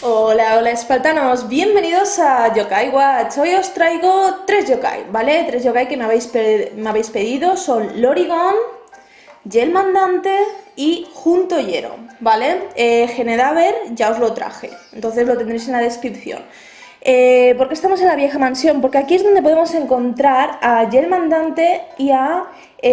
Hola, hola espartanos, bienvenidos a Yokai Watch. Hoy os traigo 3 yokai, ¿vale? 3 yokai que me habéis pedido, son Lorigon, Gel Mandante y Junto Hiero, ¿vale? Genedaver ya os lo traje, entonces lo tendréis en la descripción. ¿Por qué estamos en la vieja mansión? Porque aquí es donde podemos encontrar a Gel Mandante y a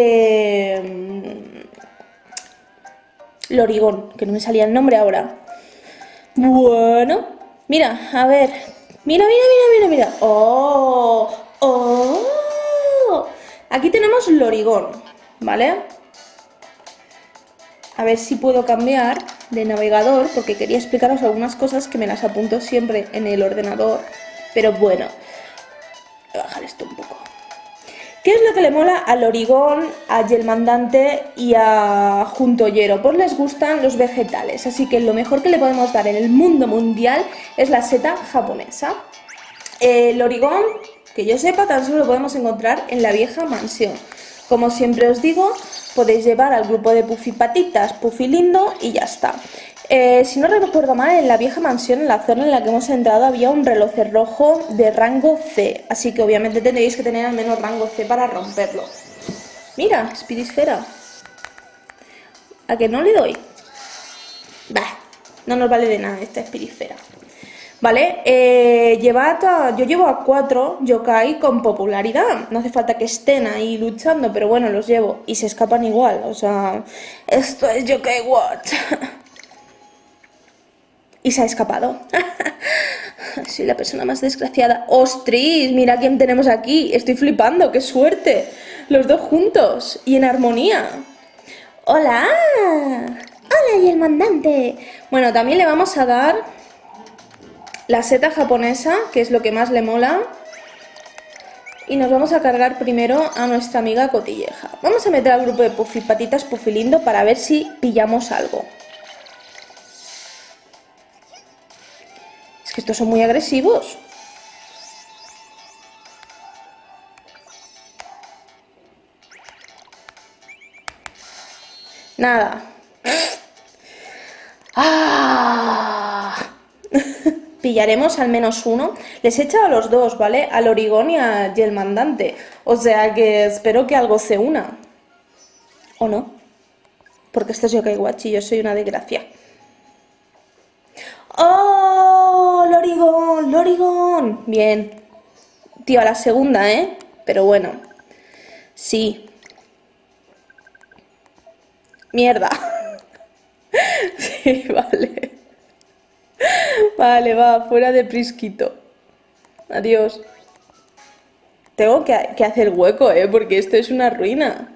Lorigon, que no me salía el nombre ahora. Bueno, mira, a ver. Mira. ¡Oh! ¡Oh! Aquí tenemos Lorigon, ¿vale? A ver si puedo cambiar de navegador, porque quería explicaros algunas cosas que me las apunto siempre en el ordenador. Pero bueno, voy a bajar esto un poco. ¿Qué es lo que le mola a Lorigon, a Gel Mandante y a Junto Hiero? Pues les gustan los vegetales, así que lo mejor que le podemos dar en el mundo mundial es la seta japonesa. Lorigon, que yo sepa, tan solo lo podemos encontrar en la vieja mansión. Como siempre os digo, podéis llevar al grupo de Puffy Patitas, Puffy Lindo y ya está. Si no recuerdo mal, en la vieja mansión, en la zona en la que hemos entrado, había un reloj rojo de rango C. Así que obviamente tendréis que tener al menos rango C para romperlo. Mira, Spiritesfera. ¿A que no le doy? Bah, no nos vale de nada esta Spiritesfera. Vale, yo llevo a 4 yokai con popularidad. No hace falta que estén ahí luchando, pero bueno, los llevo. Y se escapan igual, o sea, esto es Yokai Watch. Y se ha escapado. Soy la persona más desgraciada. ¡Ostras! Mira quién tenemos aquí. Estoy flipando, qué suerte. Los dos juntos y en armonía. ¡Hola! ¡Hola, y el mandante! Bueno, también le vamos a dar la seta japonesa, que es lo que más le mola. Y nos vamos a cargar primero a nuestra amiga Cotilleja. Vamos a meter al grupo de Puffy Patitas, Puffy Lindo, para ver si pillamos algo. Es que estos son muy agresivos. Nada. ¡Ah! Pillaremos al menos uno. Les he echado a los dos, ¿vale? A Lorigon y a Gel Mandante. O sea que espero que algo se una. ¿O no? Porque este es Yokai Watch y yo soy una desgracia. ¡Oh! ¡Lorigon! ¡Lorigon! Bien. Tío, a la segunda, ¿eh? Pero bueno. Sí. Mierda. Sí, vale. Vale, va, fuera de prisquito. Adiós. Tengo que hacer hueco, porque esto es una ruina.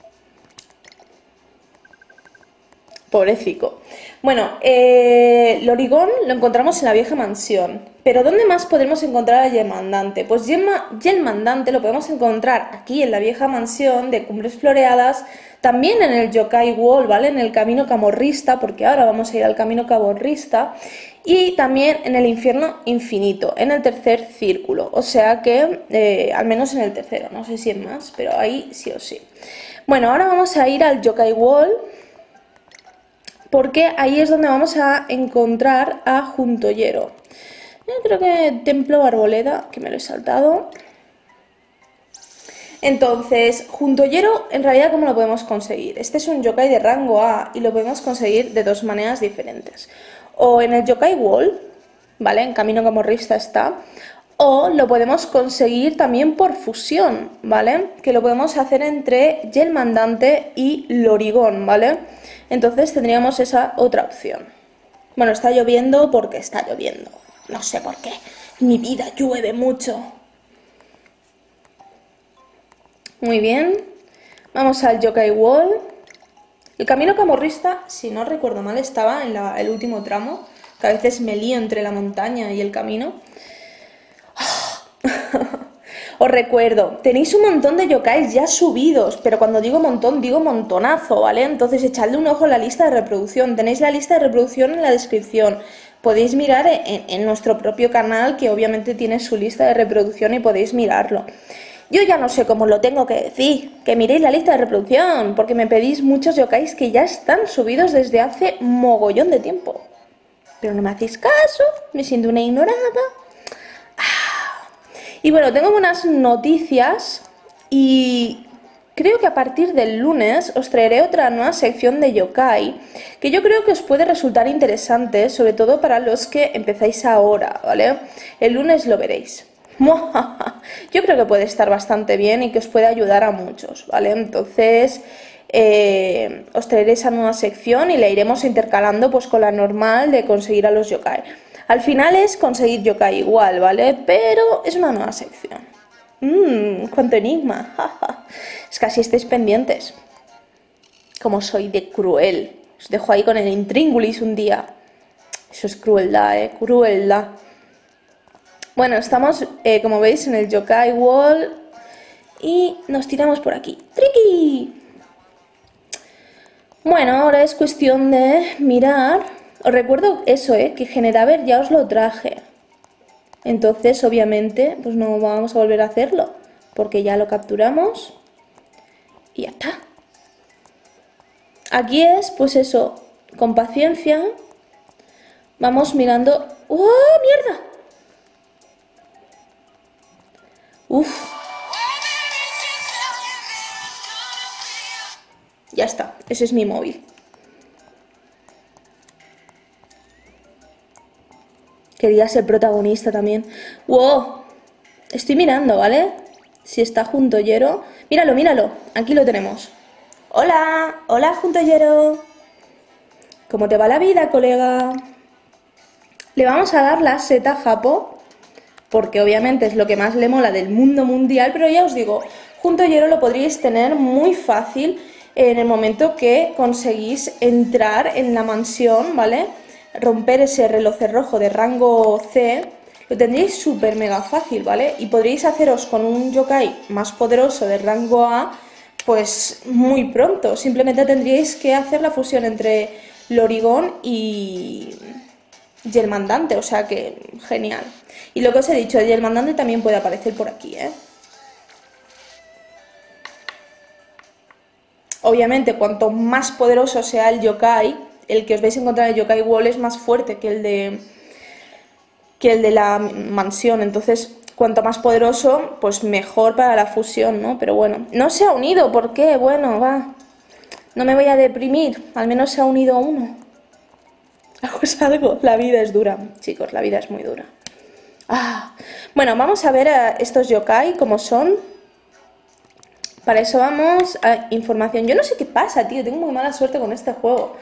Pobrecico. Bueno, Lorigon lo encontramos en la vieja mansión. Pero ¿dónde más podremos encontrar a Gel Mandante? Pues Gel Mandante lo podemos encontrar aquí en la vieja mansión de Cumbres Floreadas, también en el Yokai Wall, ¿vale? En el camino camorrista, porque ahora vamos a ir al camino camorrista, y también en el infierno infinito, en el tercer círculo. O sea que, al menos en el tercero, no sé si es más, pero ahí sí o sí. Bueno, ahora vamos a ir al Yokai Wall, porque ahí es donde vamos a encontrar a Junto Hiero. Creo que Templo Arboleda, que me lo he saltado. Entonces, Junto Hiero, en realidad, ¿cómo lo podemos conseguir? Este es un yokai de rango A y lo podemos conseguir de dos maneras diferentes. O en el Yokai Wall, ¿vale? En Camino Camorrista está. O lo podemos conseguir también por fusión, ¿vale? Que lo podemos hacer entre Gel Mandante y Lorigon, ¿vale? Entonces tendríamos esa otra opción. Bueno, está lloviendo porque está lloviendo. No sé por qué. Mi vida llueve mucho. Muy bien. Vamos al Yokai Wall. El camino camorrista, si no recuerdo mal, estaba en el último tramo. Que a veces me lío entre la montaña y el camino. Os recuerdo, tenéis un montón de yokais ya subidos, pero cuando digo montón, digo montonazo, ¿vale? Entonces echadle un ojo a la lista de reproducción, tenéis la lista de reproducción en la descripción. Podéis mirar en nuestro propio canal, que obviamente tiene su lista de reproducción y podéis mirarlo. Yo ya no sé cómo lo tengo que decir, que miréis la lista de reproducción, porque me pedís muchos yokais que ya están subidos desde hace mogollón de tiempo. Pero no me hacéis caso, me siento una ignorada. Y bueno, tengo unas noticias y creo que a partir del lunes os traeré otra nueva sección de yokai que yo creo que os puede resultar interesante, sobre todo para los que empezáis ahora, ¿vale? El lunes lo veréis. Yo creo que puede estar bastante bien y que os puede ayudar a muchos, ¿vale? Entonces os traeré esa nueva sección y la iremos intercalando pues con la normal de conseguir a los yokai. Al final es conseguir yokai igual, ¿vale? Pero es una nueva sección. ¡Cuánto enigma! Es que así estéis pendientes. Como soy de cruel. Os dejo ahí con el intríngulis un día. Eso es crueldad, crueldad. Bueno, estamos, como veis, en el yokai wall. Y nos tiramos por aquí. ¡Triqui! Bueno, ahora es cuestión de mirar. Os recuerdo eso, que Generaver ya os lo traje. Entonces, obviamente, pues no vamos a volver a hacerlo. Porque ya lo capturamos. Y ya está. Aquí es, pues eso, con paciencia. Vamos mirando. ¡Oh, mierda! Uf. Ya está, ese es mi móvil. Quería ser protagonista también. ¡Wow! Estoy mirando, ¿vale? Si está Juntoyero. Míralo, míralo. Aquí lo tenemos. ¡Hola! ¡Hola, Juntoyero! ¿Cómo te va la vida, colega? Le vamos a dar la seta Japo, porque obviamente es lo que más le mola del mundo mundial, pero ya os digo, Juntoyero lo podríais tener muy fácil en el momento que conseguís entrar en la mansión, ¿vale? Romper ese reloj cerrojo de rango C, lo tendríais súper mega fácil, ¿vale? Y podríais haceros con un yokai más poderoso de rango A, pues muy pronto. Simplemente tendríais que hacer la fusión entre Lorigón y el mandante, o sea que genial. Y lo que os he dicho, el mandante también puede aparecer por aquí, ¿eh? Obviamente, cuanto más poderoso sea el yokai, el que os vais a encontrar en el yokai wall es más fuerte que el de la mansión. Entonces, cuanto más poderoso, pues mejor para la fusión, ¿no? Pero bueno, no se ha unido, ¿por qué? Bueno, va. No me voy a deprimir, al menos se ha unido uno. Hago algo, la vida es dura, chicos, la vida es muy dura. Bueno, vamos a ver estos yokai, cómo son. Para eso vamos a información. Yo no sé qué pasa, tío. Tengo muy mala suerte con este juego.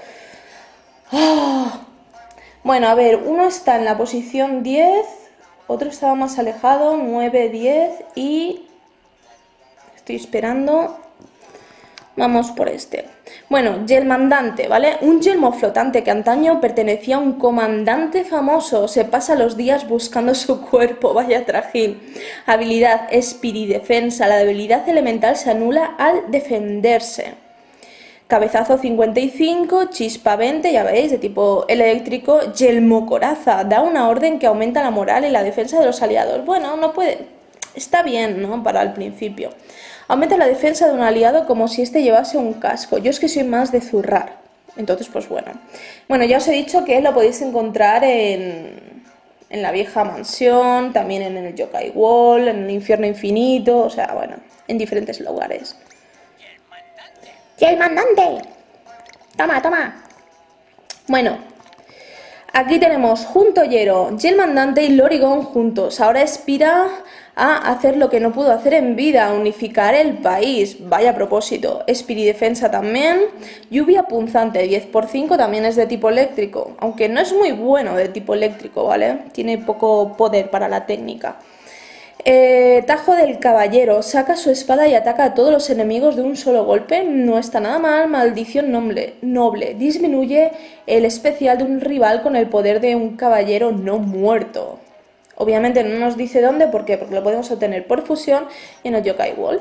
Bueno, a ver. Uno está en la posición 10. Otro estaba más alejado. 9, 10. Y... estoy esperando. Vamos por este. Bueno, Yelmandante, ¿vale? Un yelmo flotante que antaño pertenecía a un comandante famoso. Se pasa los días buscando su cuerpo, vaya trajín. Habilidad Espiridefensa. La debilidad elemental se anula al defenderse. Cabezazo 55, chispa 20, ya veis, de tipo eléctrico. Yelmo Coraza. Da una orden que aumenta la moral y la defensa de los aliados. Bueno, no puede... está bien, ¿no? Para el principio. Aumenta la defensa de un aliado como si éste llevase un casco. Yo es que soy más de zurrar. Entonces, pues bueno. Bueno, ya os he dicho que lo podéis encontrar en la vieja mansión, también en el yokai wall, en el infierno infinito, o sea, bueno, en diferentes lugares. ¡Yelmandante! Toma, toma. Bueno, aquí tenemos Juntoyero, Yelmandante y Lorigón juntos. Ahora aspira a hacer lo que no pudo hacer en vida, unificar el país. Vaya propósito. Espiridefensa también. Lluvia punzante, 10×5, también es de tipo eléctrico. Aunque no es muy bueno de tipo eléctrico, ¿vale? Tiene poco poder para la técnica. Tajo del caballero. Saca su espada y ataca a todos los enemigos de un solo golpe. No está nada mal. Maldición noble. Disminuye el especial de un rival con el poder de un caballero no muerto. Obviamente no nos dice dónde, ¿por qué? Porque lo podemos obtener por fusión y en el yokai wall.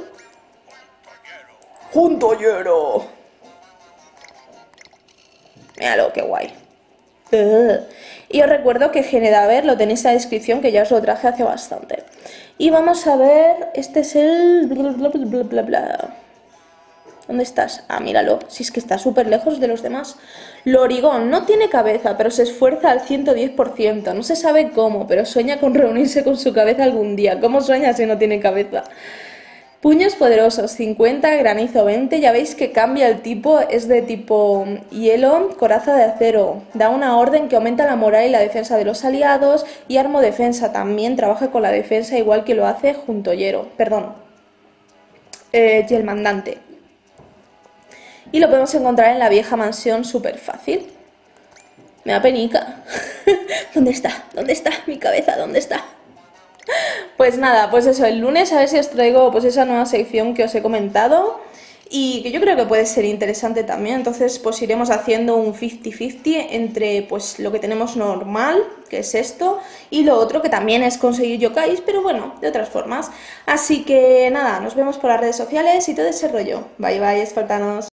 ¡Juntoyero! Míralo, qué guay. Y os recuerdo que Generaver lo tenéis en la descripción, que ya os lo traje hace bastante. Y vamos a ver, este es el... bla, bla, bla, bla, bla. ¿Dónde estás? Ah, míralo, si es que está súper lejos de los demás. Lorigón no tiene cabeza, pero se esfuerza al 110%. No se sabe cómo, pero sueña con reunirse con su cabeza algún día. ¿Cómo sueña si no tiene cabeza? Puños poderosos, 50, granizo 20, ya veis que cambia el tipo, es de tipo hielo, coraza de acero, da una orden que aumenta la moral y la defensa de los aliados, y armo defensa también, trabaja con la defensa igual que lo hace Juntollero, perdón, y el mandante. Y lo podemos encontrar en la vieja mansión, súper fácil. Me da penica. ¿Dónde está? ¿Dónde está mi cabeza? ¿Dónde está? Pues nada, pues eso, el lunes a ver si os traigo pues esa nueva sección que os he comentado y que yo creo que puede ser interesante también. Entonces pues iremos haciendo un 50-50 entre pues lo que tenemos normal, que es esto, y lo otro que también es conseguir yokais, pero bueno, de otras formas. Así que nada, nos vemos por las redes sociales y todo ese rollo. Bye bye, espartanos.